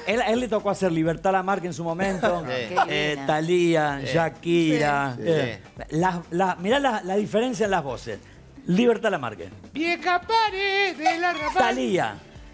él le tocó hacer Libertad Lamarque en su momento. Thalía, Shakira. Mirá la diferencia en las voces. Libertad Lamarque. Vieja pared de la ramal. Thalía.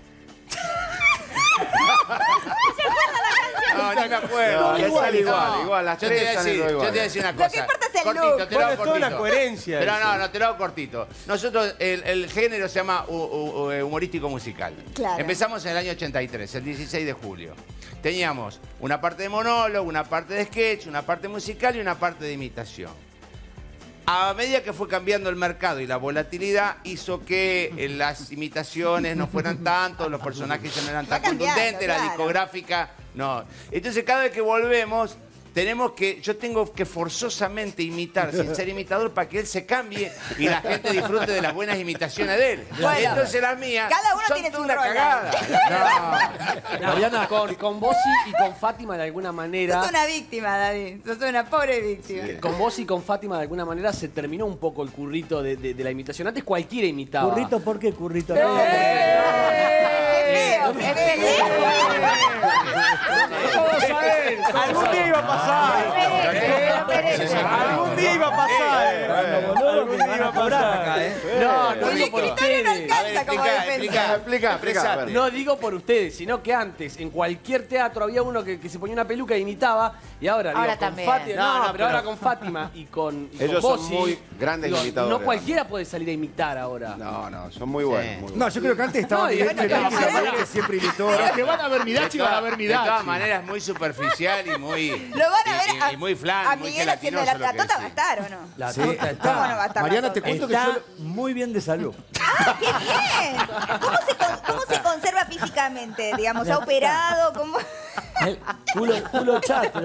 No, no me acuerdo. Igual, las tres han ido igual. Yo te voy a decir una cosa. Lo que importa es el look. Cortito, te lo hago Toda cortito. la coherencia. Pero no, te lo hago cortito. Nosotros, el género se llama humorístico musical. Claro. Empezamos en el año 83, el 16 de julio. Teníamos una parte de monólogo, una parte de sketch, una parte musical y una parte de imitación. A medida que fue cambiando el mercado y la volatilidad hizo que las imitaciones no fueran tanto, los personajes ya no eran tan contundentes, la discográfica no. Entonces cada vez que volvemos yo tengo que forzosamente imitar sin ser imitador para que él se cambie y la gente disfrute de las buenas imitaciones de él. Bueno, entonces las mías cada uno son tiene toda su una rol. cagada. No. Mariana, con vos y con Fátima de alguna manera... Sos una víctima, David. Sos una pobre víctima. Con vos y con Fátima de alguna manera se terminó un poco el currito de la imitación. Antes cualquiera imitaba. ¿Currito? ¿Por qué currito? ¡Qué feo! ¡Qué feo! Algún día iba a pasar. Algún día iba a pasar. Algún día iba a pasar. No El digo por escritorio no ustedes. alcanza como defensa. Explica. No digo por ustedes, sino que antes en cualquier teatro había uno que se ponía una peluca e imitaba y ahora, Ahora digo, con también. Fátima, pero ahora con Fátima y con Ellos con son Bossi, muy grandes digo, imitadores. No cualquiera puede salir a imitar ahora. No, son muy buenos. Muy No, buenos. yo creo que antes estaba No, y Miguel bueno, Cherán, que que siempre imitó. Los que van a ver Midachi van a ver De Midachi. todas maneras es muy superficial y muy... Lo van a ver y muy flan, a muy Miguel haciendo gelatinoso la lo que tota va a decís. estar, ¿o no? La Sí. tota está. ¿Cómo no va a estar? Mariana, la te tota? cuento que Está yo... muy bien de salud. ¡Ah, qué bien! ¿Cómo se conserva físicamente? Digamos, ¿ha operado? ¿Cómo? Culo chato.